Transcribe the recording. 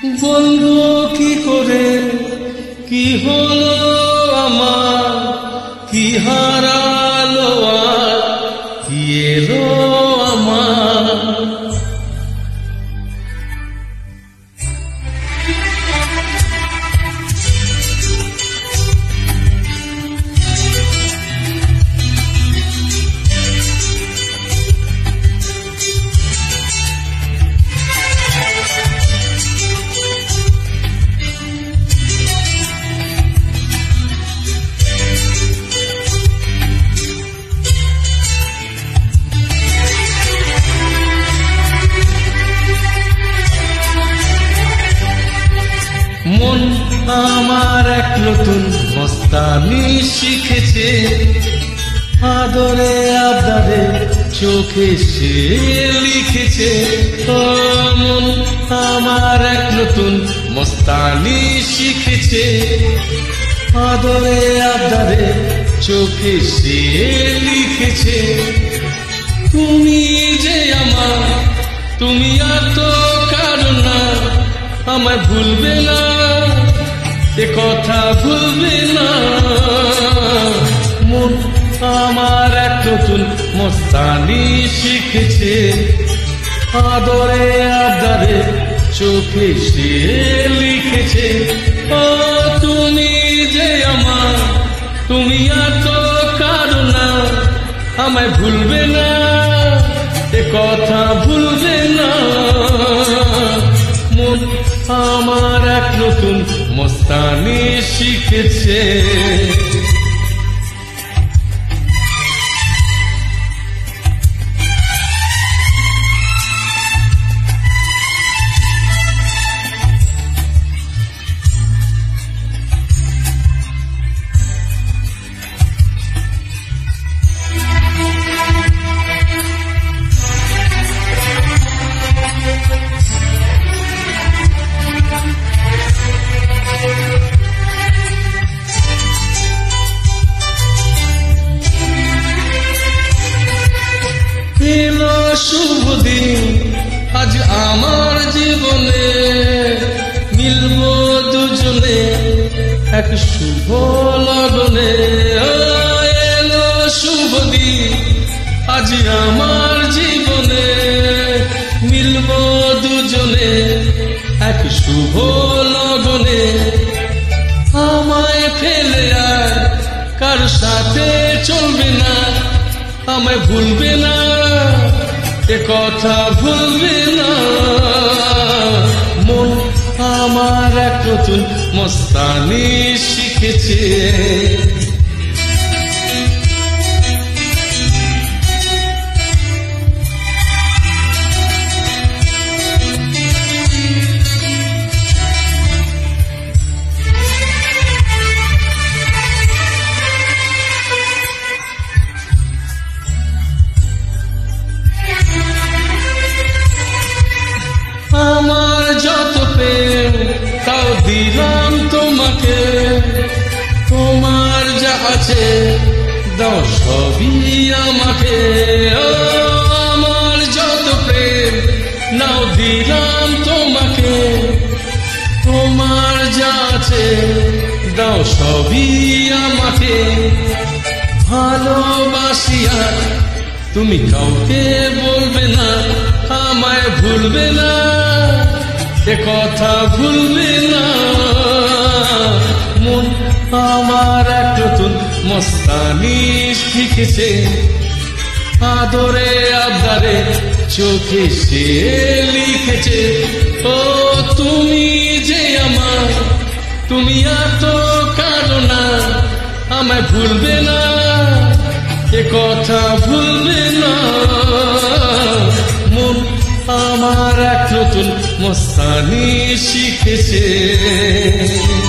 বলবো কি করে কি হলো আমার, কি হারালো আর কি এলো আমার। মন আমার এক নতুন মস্তানি শিখেছে, আদরে আদরে চোখে সে লিখেছে। মন আমার এক নতুন মস্তানি শিখেছে, আদরে আদরে চোখে সে লিখেছে। তুমি যে আমার, তুমি আর তো কারো না, আমায় ভুলবে না এ কথা ভুলবে না। মন আমার এক নতুন মস্তানি শিখেছে, আদরে আদরে চোখে সে লিখেছে। ও তুমি যে আমার, তুমি আর তো কারো না, আমায় ভুলবে না এ কথা ভুলবে না। মন আমার এক নতুন মস্তানি শিখেছে। এলো শুভ দিন আজ আমার জীবনে, মিলবো দুজনে এক শুভ লগনে। এলো শুভ দিন আজ আমার জীবনে, মিলবো দুজনে এক শুভ লগনে। আমায় ফেলে আর কার সাথে চলবে না, আমায় ভুলবে না এ কথা ভুলবে না। মন আমার এক নতুন মস্তানি শিখেছে। আমার যত প্রেম তাও দিলাম তোমাকে, তোমার যা আছে দাও সবই আমাকে। আমার যত প্রেম নাও দিলাম তোমাকে, তোমার যা আছে দাও সবই আমাকে। ভালোবাসি আর তুমি কাউকে বলবে না, আমায় ভুলবে না এ কথা ভুলবে না। মন আমার এক নতুন মস্তানি শিখেছে, আদরে আদরে চোখে সে লিখেছে। ও তুমি যে আমার, তুমি আর তো কারো না, আমায় ভুলবে না এ কথা ভুলবে না। মন আমার এক নতুন মস্তানি শিখেছে।